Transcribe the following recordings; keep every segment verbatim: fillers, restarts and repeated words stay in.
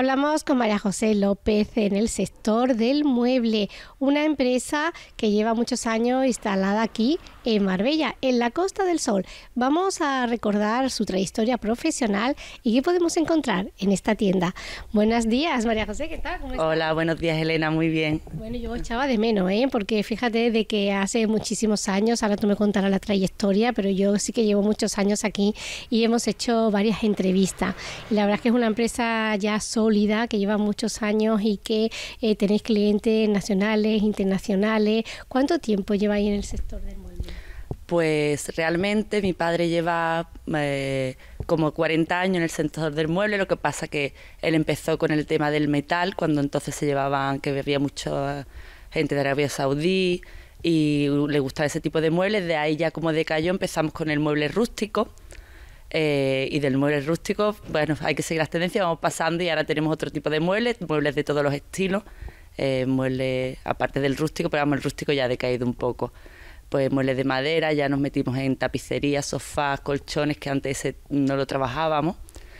Hablamos con María José López en el sector del mueble, una empresa que lleva muchos años instalada aquí en Marbella, en la Costa del Sol. Vamos a recordar su trayectoria profesional y qué podemos encontrar en esta tienda. Buenos días, María José, ¿qué tal? ¿Cómo estás? Hola, buenos días, Elena, muy bien. Bueno, yo echaba de menos, ¿eh? Porque fíjate de que hace muchísimos años, ahora tú me contarás la trayectoria, pero yo sí que llevo muchos años aquí y hemos hecho varias entrevistas. Y la verdad es que es una empresa ya sólida, que lleva muchos años y que eh, tenéis clientes nacionales, internacionales. ¿Cuánto tiempo lleváis en el sector del mueble? Pues realmente mi padre lleva eh, como cuarenta años en el sector del mueble, lo que pasa que él empezó con el tema del metal, cuando entonces se llevaban, que había mucha gente de Arabia Saudí y le gustaba ese tipo de muebles, de ahí ya como decayó empezamos con el mueble rústico. Eh, y del mueble rústico, bueno, hay que seguir las tendencias, vamos pasando y ahora tenemos otro tipo de muebles, muebles de todos los estilos, eh, muebles aparte del rústico, pero vamos, el rústico ya ha decaído un poco. Pues muebles de madera, ya nos metimos en tapicería, sofás, colchones, que antes ese no lo trabajábamos,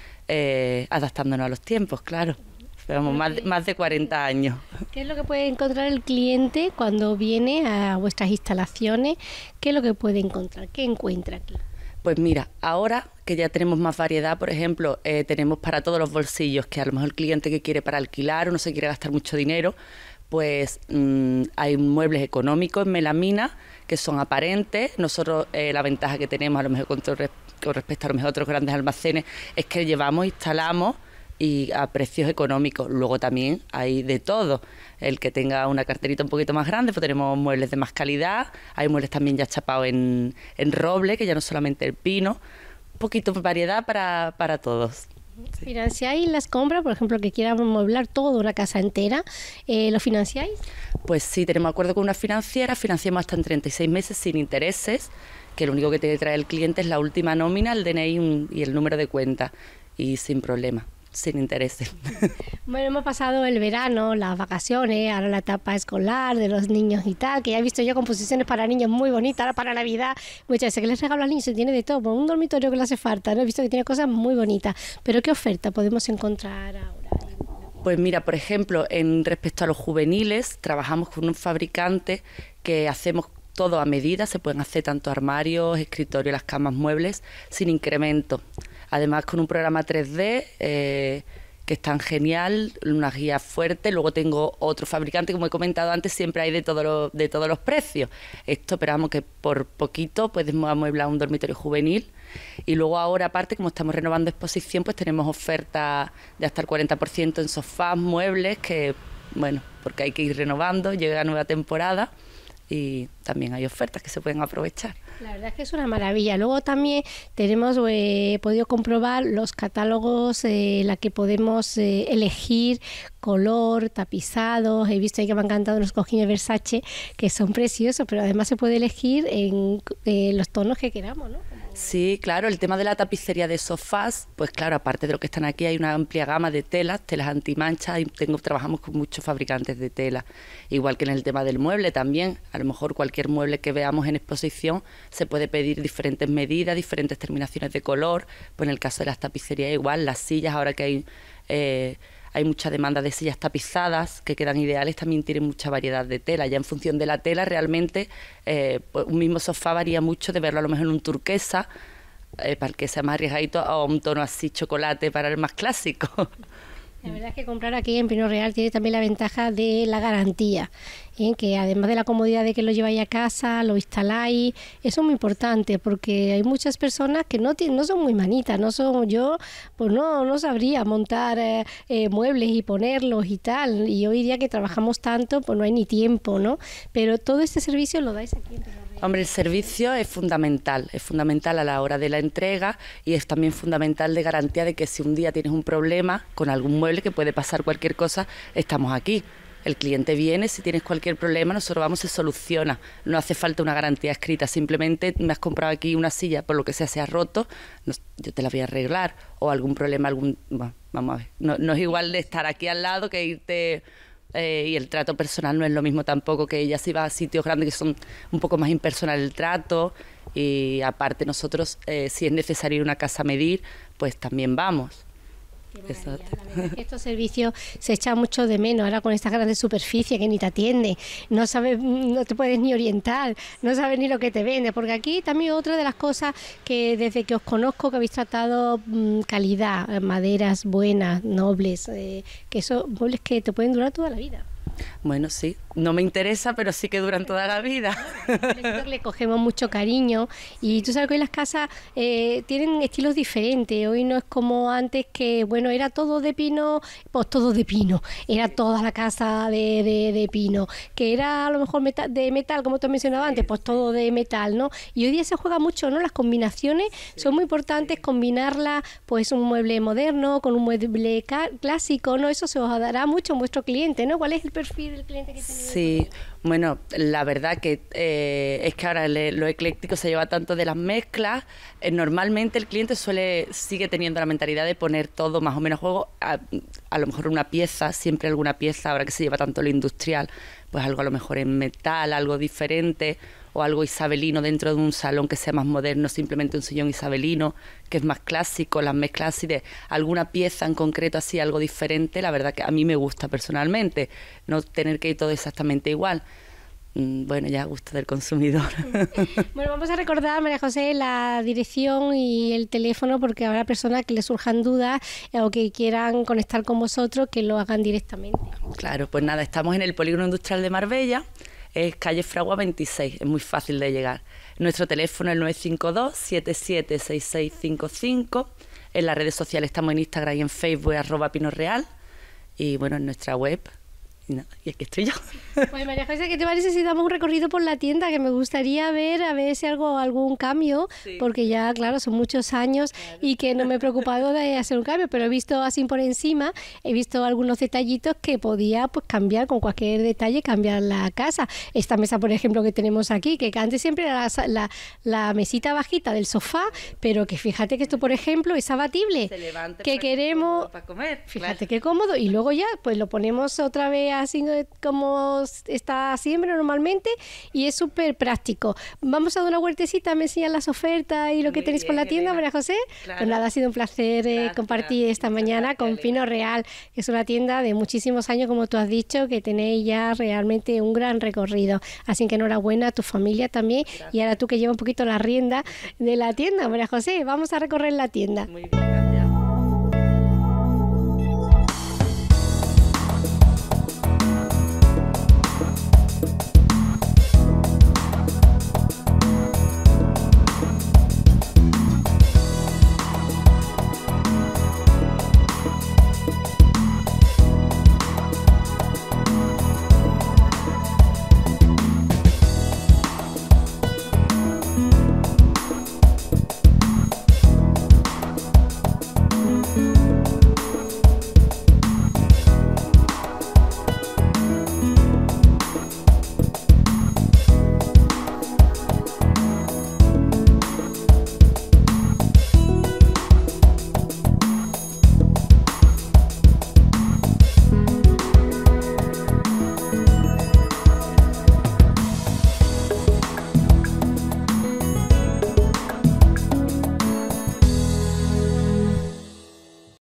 eh, adaptándonos a los tiempos, claro. Llevamos más de, más de cuarenta años. ¿Qué es lo que puede encontrar el cliente cuando viene a vuestras instalaciones? ¿Qué es lo que puede encontrar? ¿Qué encuentra aquí? Pues mira, ahora que ya tenemos más variedad, por ejemplo, eh, tenemos para todos los bolsillos, que a lo mejor el cliente que quiere para alquilar o no se quiere gastar mucho dinero, pues mmm, hay muebles económicos en melamina que son aparentes. Nosotros eh, la ventaja que tenemos a lo mejor con, con respecto a lo mejor otros grandes almacenes es que llevamos, instalamos y a precios económicos. Luego también hay de todo. El que tenga una carterita un poquito más grande, pues tenemos muebles de más calidad. Hay muebles también ya chapados en, en roble, que ya no solamente el pino. Un poquito de variedad para, para todos. Sí. ¿Financiáis las compras? Por ejemplo, que quieran amueblar toda una casa entera, eh, ¿lo financiáis? Pues sí, tenemos acuerdo con una financiera, financiamos hasta en treinta y seis meses sin intereses, que lo único que tiene que traer el cliente es la última nómina, el D N I un, y el número de cuenta, y sin problema. Sin intereses. Bueno, hemos pasado el verano, las vacaciones, ahora la etapa escolar de los niños y tal, que ya he visto yo composiciones para niños muy bonitas, ahora para Navidad, muchas veces que les regalo a los niños se tiene de todo, por un dormitorio que le hace falta, ¿no? He visto que tiene cosas muy bonitas, pero ¿qué oferta podemos encontrar ahora? Pues mira, por ejemplo, en respecto a los juveniles, trabajamos con un fabricante que hacemos todo a medida, se pueden hacer tanto armarios, escritorios, las camas, muebles, sin incremento. Además con un programa tres D eh, que es tan genial, una guía fuerte. Luego tengo otro fabricante, como he comentado antes, siempre hay de, todo lo, de todos los precios. Esto esperamos que por poquito podemos amueblar un dormitorio juvenil. Y luego ahora, aparte, como estamos renovando exposición, pues tenemos ofertas de hasta el cuarenta por ciento en sofás, muebles, que bueno, porque hay que ir renovando, llega la nueva temporada. Y también hay ofertas que se pueden aprovechar. La verdad es que es una maravilla. Luego también tenemos eh, podido comprobar los catálogos en eh, la que podemos eh, elegir color, tapizados. He visto ahí que me han encantado los cojines Versace, que son preciosos, pero además se puede elegir en eh, los tonos que queramos, ¿no? Sí, claro, el tema de la tapicería de sofás, pues claro, aparte de lo que están aquí, hay una amplia gama de telas, telas antimanchas, y tengo, trabajamos con muchos fabricantes de tela, igual que en el tema del mueble también. A lo mejor cualquier mueble que veamos en exposición se puede pedir diferentes medidas, diferentes terminaciones de color. Pues en el caso de las tapicerías igual, las sillas, ahora que hay... Eh, Hay mucha demanda de sillas tapizadas que quedan ideales, también tienen mucha variedad de tela. Ya en función de la tela, realmente eh, pues un mismo sofá varía mucho de verlo a lo mejor en un turquesa, eh, para el que sea más arriesgadito, o un tono así chocolate para el más clásico. La verdad es que comprar aquí en Pino Real tiene también la ventaja de la garantía, ¿eh? Que además de la comodidad de que lo lleváis a casa, lo instaláis, eso es muy importante porque hay muchas personas que no tienen, no son muy manitas, no son yo, pues no, no sabría montar eh, eh, muebles y ponerlos y tal, y hoy día que trabajamos tanto, pues no hay ni tiempo, ¿no? Pero todo este servicio lo dais aquí en Pino Real. Hombre, el servicio es fundamental, es fundamental a la hora de la entrega y es también fundamental de garantía de que si un día tienes un problema con algún mueble, que puede pasar cualquier cosa, estamos aquí. El cliente viene, si tienes cualquier problema, nosotros vamos, se soluciona. No hace falta una garantía escrita, simplemente me has comprado aquí una silla, por lo que sea, se ha roto, no, yo te la voy a arreglar. O algún problema, algún... Bueno, vamos a ver, no, no es igual de estar aquí al lado que irte... Eh, y el trato personal no es lo mismo tampoco, que ella se va a sitios grandes que son un poco más impersonal el trato, y aparte nosotros, eh, si es necesario ir a una casa a medir, pues también vamos. Exacto. La verdad es que estos servicios se echan mucho de menos ahora con estas grandes superficies que ni te atienden, no sabes, no te puedes ni orientar, no sabes ni lo que te vende, porque aquí también otra de las cosas que desde que os conozco que habéis tratado mmm, calidad, maderas buenas, nobles, eh, que son muebles que te pueden durar toda la vida. Bueno, sí, no me interesa, pero sí que duran toda la vida. Le cogemos mucho cariño y tú sabes que hoy las casas eh, tienen estilos diferentes. Hoy no es como antes que, bueno, era todo de pino, pues todo de pino. Era toda la casa de, de, de pino. Que era a lo mejor metal, de metal, como tú mencionabas antes, pues todo de metal, ¿no? Y hoy día se juega mucho, ¿no? Las combinaciones sí, son muy importantes, sí. Combinarla, pues un mueble moderno con un mueble clásico, ¿no? Eso se os dará mucho a vuestro cliente, ¿no? ¿Cuál es el perfil del cliente que tenéis? Sí, bueno, la verdad que eh, es que ahora le, lo ecléctico se lleva tanto de las mezclas. Eh, normalmente el cliente suele sigue teniendo la mentalidad de poner todo más o menos a juego. A, a lo mejor una pieza, siempre alguna pieza, ahora que se lleva tanto lo industrial, pues algo a lo mejor en metal, algo diferente, o algo isabelino dentro de un salón que sea más moderno, simplemente un sillón isabelino, que es más clásico, las mezclas así de alguna pieza en concreto así, algo diferente, la verdad que a mí me gusta personalmente, no tener que ir todo exactamente igual. Bueno, ya a gusto del consumidor. Bueno, vamos a recordar, María José, la dirección y el teléfono, porque habrá personas que les surjan dudas o que quieran conectar con vosotros, que lo hagan directamente. Claro, pues nada, estamos en el Polígono Industrial de Marbella, es calle Fragua veintiséis, es muy fácil de llegar. Nuestro teléfono es el nueve cinco dos, siete siete seis seis cinco cinco. En las redes sociales estamos en Instagram y en Facebook, arroba pinorreal. Y bueno, en nuestra web. Y, nada, y aquí estoy yo. Pues María José, ¿qué te parece si damos un recorrido por la tienda? Que me gustaría ver, a ver si algo, algún cambio, sí. Porque ya, claro, son muchos años, claro. Y que no me he preocupado de hacer un cambio, pero he visto así por encima, he visto algunos detallitos que podía pues cambiar con cualquier detalle, cambiar la casa. Esta mesa, por ejemplo, que tenemos aquí, que antes siempre era la, la, la mesita bajita del sofá, pero que fíjate que esto, por ejemplo, es abatible. Se levanta que queremos para comer. Fíjate claro. qué cómodo, y luego ya pues lo ponemos otra vez así como está siempre normalmente y es súper práctico. Vamos a dar una vueltecita, me enseñan las ofertas y lo que Muy tenéis bien, por la tienda, Elena. María José. Claro. Pues nada, ha sido un placer eh, compartir esta Muchas mañana gracias, con Pino Real, que es una tienda de muchísimos años, como tú has dicho, que tenéis ya realmente un gran recorrido. Así que enhorabuena a tu familia también. Gracias. Y ahora tú que llevas un poquito la rienda de la tienda, María José, vamos a recorrer la tienda. Muy bien, gracias.